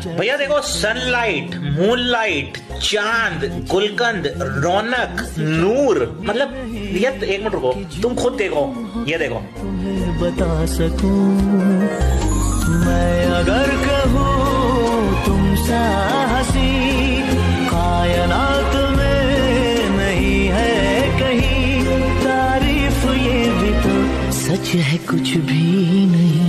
भैया देखो, sunlight, moonlight, चांद, गुलकंद, रौनक, नूर, मतलब ये एक मिनट रुको, तुम खुद देखो, ये देखो। तुम्हें बता सकूं मैं अगर कहूँ तुम सा हंसी कायनात में नहीं है कहीं, तारीफ ये भी तो सच है कुछ भी नहीं।